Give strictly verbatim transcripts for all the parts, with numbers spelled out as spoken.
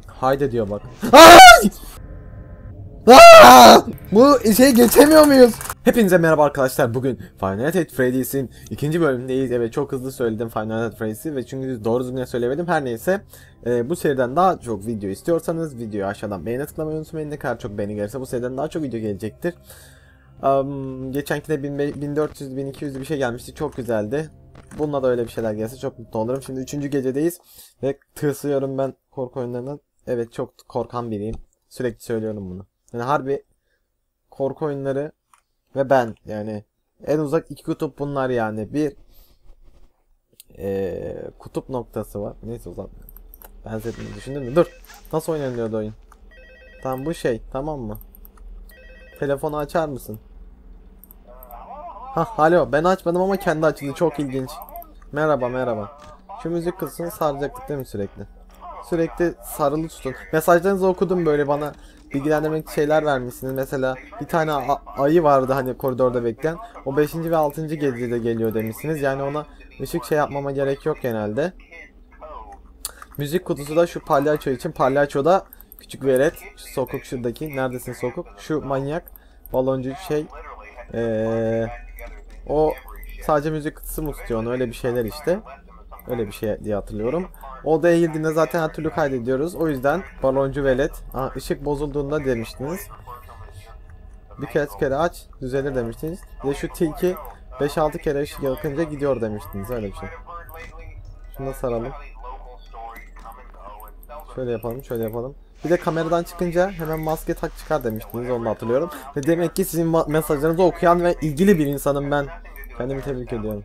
Haydi diyor bak. Ay! Aa! Bu şey geçemiyor muyuz? Hepinize merhaba arkadaşlar. Bugün Five Nights at Freddy's'in ikinci bölümündeyiz. Evet, çok hızlı söyledim Five Nights at Freddy's'i ve çünkü doğru düzgün söylemedim. Her neyse, e, bu seriden daha çok video istiyorsanız videoyu aşağıdan beğene tıklamayı unutmayın. Ne kadar çok beğeni gelirse bu seriden daha çok video gelecektir. Um, geçenkide bin dört yüz bin iki yüz bir şey gelmişti. Çok güzeldi. Bununla da öyle bir şeyler gelse çok mutlu olurum. Şimdi üçüncü gecedeyiz ve tırsıyorum ben korku oyunlarından. Evet, çok korkan biriyim. Sürekli söylüyorum bunu. Yani harbi korku oyunları ve ben, yani en uzak iki kutup bunlar yani. Bir ee, kutup noktası var. Neyse, uzatmayalım. Benzetmeyi düşündün mü? Dur. Nasıl oynanıyordu oyun? Tamam, bu şey, tamam mı? Telefonu açar mısın? Hah, alo, ben açmadım ama kendi açıldı, çok ilginç. Merhaba merhaba. Şu müzik kısmını saracaktık değil mi sürekli? Sürekli sarılı tutun. Mesajlarınızı okudum, böyle bana bilgilendirmek şeyler vermişsiniz. Mesela bir tane ayı vardı hani koridorda bekleyen. O beşinci ve altıncı gecede geliyor demişsiniz. Yani ona ışık şey yapmama gerek yok genelde. Müzik kutusu da şu palyaço için. Palyaço da küçük velet. Şu sokuk şuradaki. Neredesin sokuk? Şu manyak baloncu şey. Ee, o sadece müzik kutusu mu tutuyor onu? Öyle bir şeyler işte. Öyle bir şey diye hatırlıyorum. Odaya girdiğinde zaten her türlü kaydediyoruz. O yüzden baloncu velet. Aa, ışık bozulduğunda demiştiniz. Birkaç kere aç düzelir demiştiniz. Bir de şu tilki beş altı kere ışık yakınca gidiyor demiştiniz. Öyle bir şey. Şunu da saralım. Şöyle yapalım, şöyle yapalım. Bir de kameradan çıkınca hemen maske tak çıkar demiştiniz. Onu da hatırlıyorum. Ve demek ki sizin mesajlarınızı okuyan ve ilgili bir insanım ben. Kendimi tebrik ediyorum.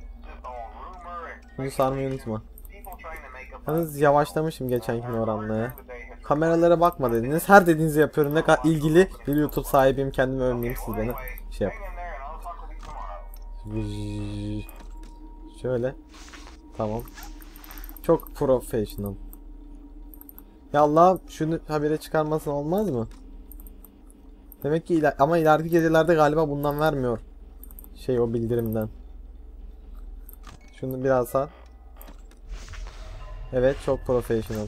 Bunu sarmayı unutma. Yalnız yavaşlamışım geçenki oranla. Kameralara bakma dediniz. Her dediğinizi yapıyorum. Ne kadar ilgili bir YouTube sahibiyim. Kendimi övmeyeyim, siz beni şey yap. Şöyle. Tamam. Çok professional. Ya Allah, şunu habere çıkarmasın olmaz mı? Demek ki iler ama ileriki gecelerde galiba bundan vermiyor. Şey, o bildirimden. Şunu biraz al. Evet, çok professional.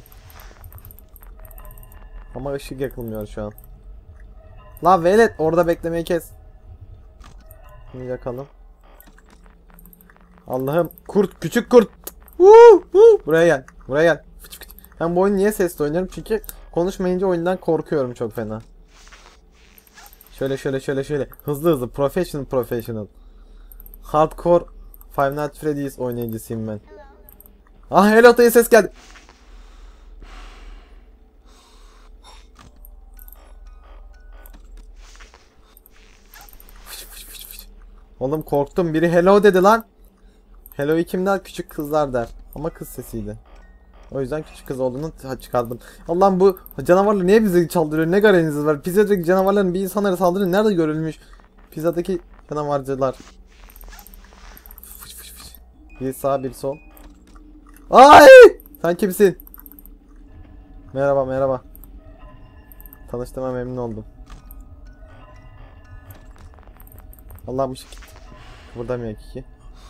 Ama ışık yakılmıyor şu an. La velet, orada beklemeyi kes. Bunu yakalım. Allah'ım, kurt, küçük kurt. Woo, woo. Buraya gel. Buraya gel. Fıç fıç. Ben bu oyunu niye sesli oynuyorum? Çünkü konuşmayınca oyundan korkuyorum çok fena. Şöyle şöyle şöyle şöyle. Hızlı hızlı. Professional professional. Hardcore Five Nights at Freddy's oynayıcısıyım ben. Ah, hello diye ses geldi. Fış fış fış fış. Oğlum korktum. Biri hello dedi lan. Hello'yu kim der? Küçük kızlar der. Ama kız sesiydi. O yüzden küçük kız olduğunu çıkardım. Allah'ım, bu canavarlar niye bizi saldırıyor? Ne garantiniz var? Pizzadaki canavarların bir insanlara saldırıyor nerede görülmüş? Pizzadaki canavarcılar. Fış fış fış. Bir sağ bir sol. Ay! Sen kimsin? Merhaba merhaba. Tanıştığıma memnun oldum. Allah'ım, ışık gitti. Kıpırdamıyor ki.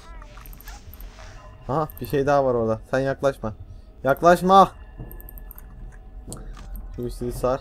Aha, bir şey daha var orada. Sen yaklaşma. Yaklaşma. Şu üstü sar.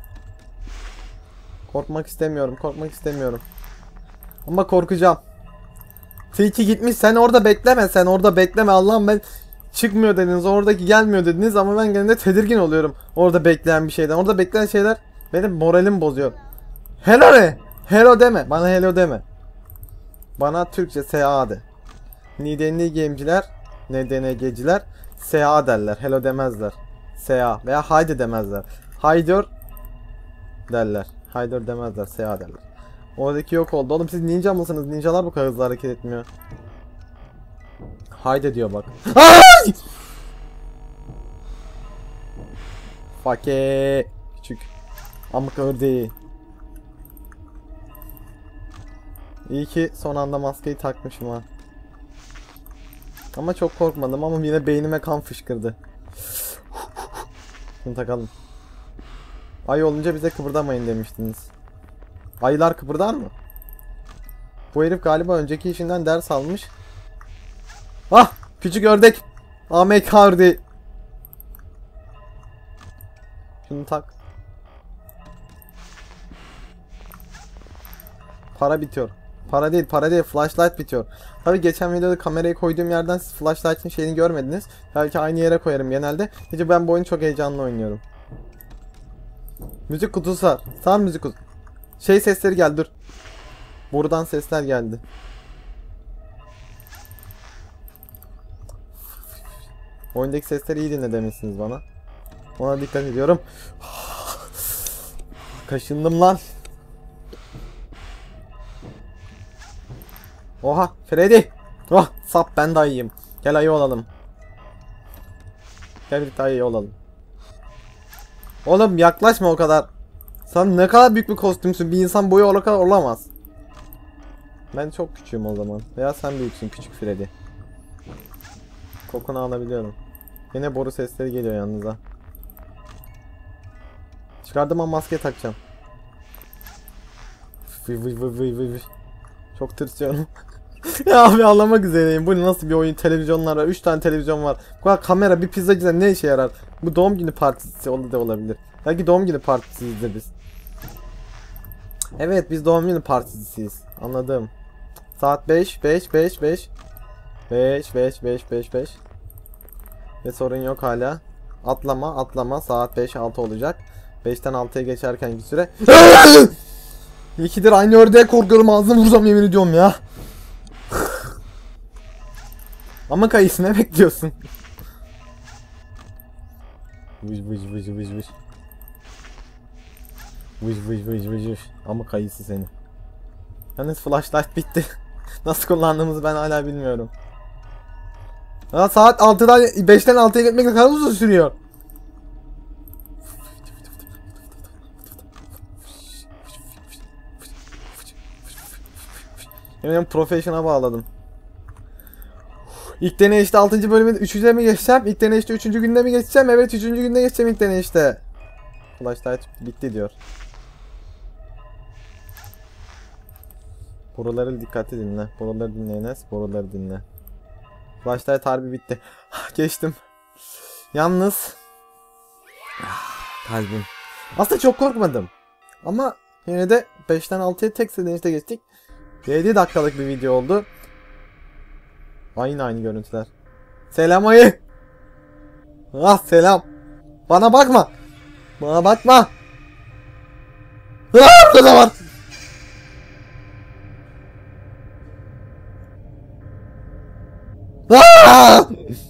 Korkmak istemiyorum. Korkmak istemiyorum. Ama korkacağım. Tilki gitmiş. Sen orada bekleme. Sen orada bekleme. Allah'ım, ben çıkmıyor dediniz. Oradaki gelmiyor dediniz ama ben gene de tedirgin oluyorum. Orada bekleyen bir şeyden. Orada bekleyen şeyler benim moralim bozuyor. Hello ne? Hello deme. Bana hello deme. Bana Türkçe S A de. Nidenli game'ciler, N D N G'ciler S A derler. Hello demezler. S A veya haydi demezler. Haydiyor derler. Haydiyor demezler. S A derler. Oradaki yok oldu. Oğlum, siz ninja mısınız? Ninjalar bu kadar hızlı hareket etmiyor. Haydi diyor bak. Ay! Fake. Küçük amık ördeği. İyi ki son anda maskeyi takmışım ha. Ama çok korkmadım ama yine beynime kan fışkırdı. Şunu takalım. Ay olunca bize kıpırdamayın demiştiniz. Ayılar kıpırdar mı? Bu herif galiba önceki işinden ders almış. Ah! Küçük ördek! A M K ördeği. Şunu tak. Para bitiyor. Para değil, para değil. Flashlight bitiyor. Tabi geçen videoda kamerayı koyduğum yerden siz flashlight'ın şeyini görmediniz. Belki aynı yere koyarım genelde. Çünkü ben bu oyunu çok heyecanlı oynuyorum. Müzik kutusu var. Sağ müzik kutusu. Şey sesleri geldi, dur. Buradan sesler geldi. Oyundaki sesleri iyi dinle demişsiniz bana. Ona dikkat ediyorum. Kaşındım lan. Oha Freddy. Oh sap, ben de ayıyım. Gel ayı olalım. Gel birlikte ayı olalım. Oğlum yaklaşma o kadar. Sen ne kadar büyük bir kostümsün. Bir insan boyu o kadar olamaz. Ben çok küçüğüm o zaman. Veya sen büyüksün küçük Freddy. Kokunu alabiliyorum. Yine boru sesleri geliyor yanınıza. Çıkardım ama maske takacağım. Vıy vıy vıy vıy vıy. Çok tırsıyorum. Ya abi ağlamak üzereyim. Bu nasıl bir oyun? Televizyonlar var. üç tane televizyon var. Bu kadar kamera, bir pizzacıda ne işe yarar? Bu doğum günü partisi da olabilir. Belki doğum günü partisiyizdir biz. Evet, biz doğum günü partisisiyiz. Anladım. Saat beş beş beş beş beş beş beş beş beş. Ve sorun yok hala. Atlama atlama, saat beş altı olacak. beşten altıya geçerkenki süre. İkidir aynı ördeğe korkuyorum, ağzını vursam yemin ediyorum ya. Ama kayısı ne bekliyorsun? Vıç vıç vıç vıç vıç. Vıç vıç vıç vıç vıç. Ama kayısı seni. Yalnız flashlight bitti. Nasıl kullandığımızı ben hala bilmiyorum. Ya saat altıdan beşten altıya gitmek ne kadar uzun sürüyor. Benim profession'a bağladım. İlk deneyişte altıncı bölümün üçüncüde mi geçeceğim? İlk deneyişte üçüncü günde mi geçeceğim? Evet, üçüncü günde geçeceğim ilk deneyişte. Flashlight bitti diyor. Boruları dikkatli dinle. Boruları dinle Enes. Boruları dinle. Flashlight harbi bitti. Geçtim. Yalnız kalbim. Aslında çok korkmadım. Ama yine de beşten altıya tek deneyişte geçtik. yedi dakikalık bir video oldu. Aynı aynı görüntüler. Selam ayı. Ah selam. Bana bakma. Bana bakma. Ah, burada var. Ah!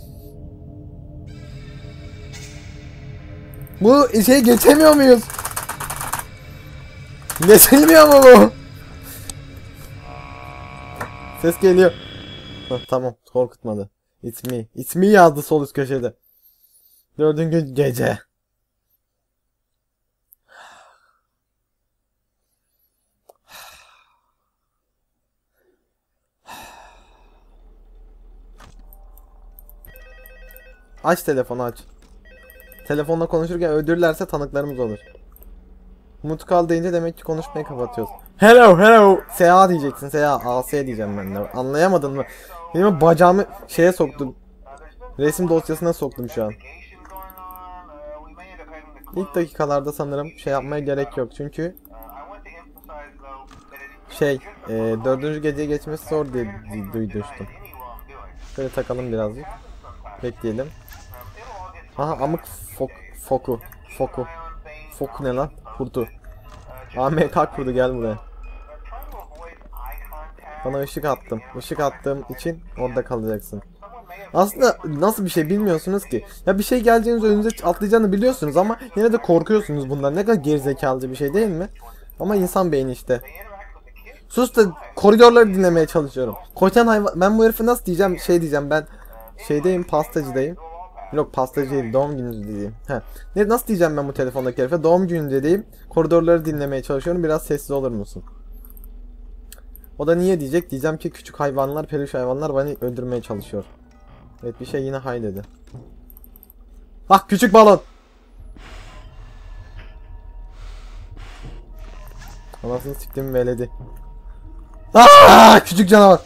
Bu şey geçemiyor muyuz? Geçilmiyor mu bu? Ses geliyor. Hah, tamam, korkutmadı. It's me. It's me yazdı sol üst köşede. Dördüncü gece. Aç telefonu, aç. Telefonla konuşurken öldürürlerse tanıklarımız olur. Mutkal deyince demek ki konuşmayı kapatıyoruz. Hello hello. S A diyeceksin. S A. A S diyeceğim ben de. Anlayamadın mı? Benim bacağımı şeye soktum. Resim dosyasına soktum şu an. İlk dakikalarda sanırım şey yapmaya gerek yok. Çünkü şey e, dördüncü geceye geçmesi zor diye duydum. Şöyle takalım birazcık. Bekleyelim. Aha amık fok, foku. Foku. Foku ne lan? Kurdu. A M K kurdu, gel buraya. Bana ışık attım. Işık attığım için orada kalacaksın. Aslında nasıl bir şey bilmiyorsunuz ki. Ya bir şey geleceğiniz önünüze atlayacağını biliyorsunuz ama yine de korkuyorsunuz bundan. Ne kadar gerizekalıcı bir şey değil mi? Ama insan beyni işte. Sus da koridorları dinlemeye çalışıyorum. Koçan hayvan. Ben bu herife nasıl diyeceğim? Şey diyeceğim, ben şeydeyim, pastacıdayım. Yok, pastacı değil, doğum günü diyeyim. Heh. Ne, nasıl diyeceğim ben bu telefondaki herife? Doğum günü dediğim, koridorları dinlemeye çalışıyorum. Biraz sessiz olur musun? O da niye diyecek? Diyeceğim ki küçük hayvanlar, peluş hayvanlar beni öldürmeye çalışıyor. Evet, bir şey yine hay dedi. Bak küçük balon. Anasını siktim veledi. Aaaa! Küçük canavar.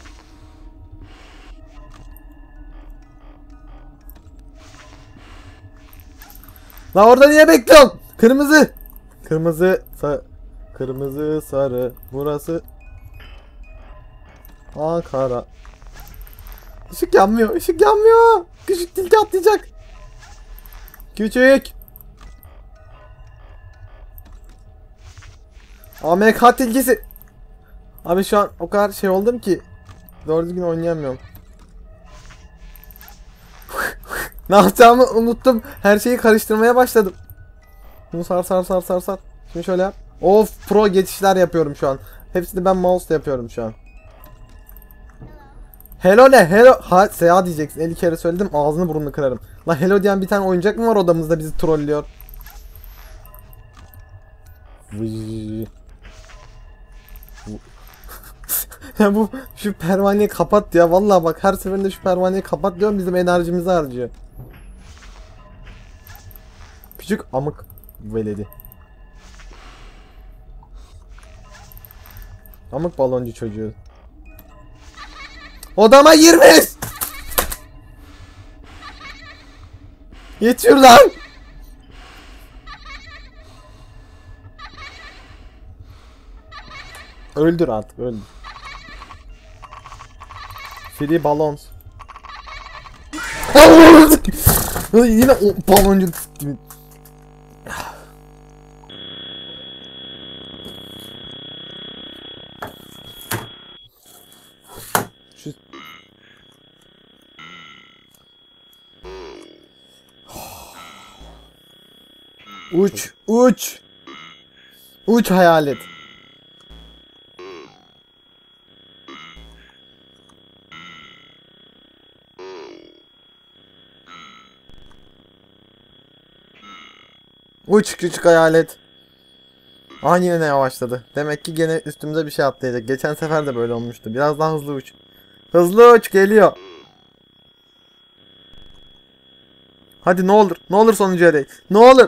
La orada niye bekliyorsun? Kırmızı. Kırmızı. Sa Kırmızı sarı. Burası Ankara. Işık yanmıyor. Işık yanmıyor. Küçük tilki atlayacak. Küçük. A M K tilkisi. Abi şu an o kadar şey oldum ki doğru düzgün oynayamıyorum. Ne yapacağımı unuttum. Her şeyi karıştırmaya başladım. Bunu sar sar sar sar sar. Şimdi şöyle yap. Of, pro geçişler yapıyorum şu an. Hepsini ben mouse'la yapıyorum şu an. Hello ne? Hello. Ha, Seha diyeceksin. elli kere söyledim. Ağzını burnunu kırarım. La hello diyen bir tane oyuncak mı var odamızda bizi trollüyor? Ya bu şu pervaneyi kapat ya. Vallahi bak her seferinde şu pervaneyi kapat diyorum, bizim enerjimizi harcıyor. Küçük amık veledi. Amık baloncu çocuğu. Odama girmiş. Yetiyor lan. Öldür artık, öldür. Free balons. Yine o baloncuk. Şu... Uç, uç. Uç hayalet. Uç küçük hayalet. Aa, yine yavaşladı. Demek ki gene üstümüze bir şey atlayacak. Geçen sefer de böyle olmuştu. Biraz daha hızlı uç. Hızlı uç, geliyor. Hadi ne olur. Ne olur sonuncu yere. Ne olur.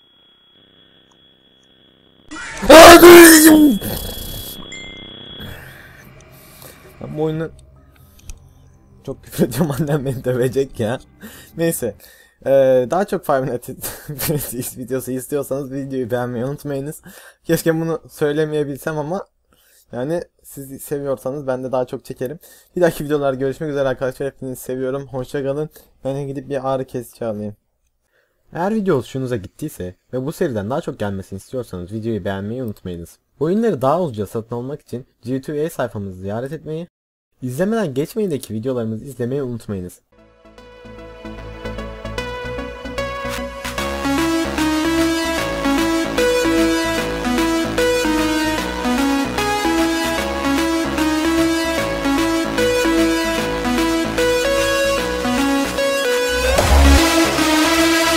Ben bu oyunu çok küfür ediyorum, annem beni dövecek ya. Neyse. Ee, daha çok Five Nights videosu istiyorsanız videoyu beğenmeyi unutmayınız. Keşke bunu söylemeyebilsem ama yani siz seviyorsanız ben de daha çok çekerim. Bir dahaki videolarda görüşmek üzere arkadaşlar. Hepinizi seviyorum. Hoşça kalın. Ben gidip bir ağrı kesici alayım. Eğer video hoşunuza gittiyse ve bu seriden daha çok gelmesini istiyorsanız videoyu beğenmeyi unutmayınız. Bu oyunları daha ucuza satın almak için G iki A sayfamızı ziyaret etmeyi, izlemeden geçmeyindeki videolarımızı izlemeyi unutmayınız.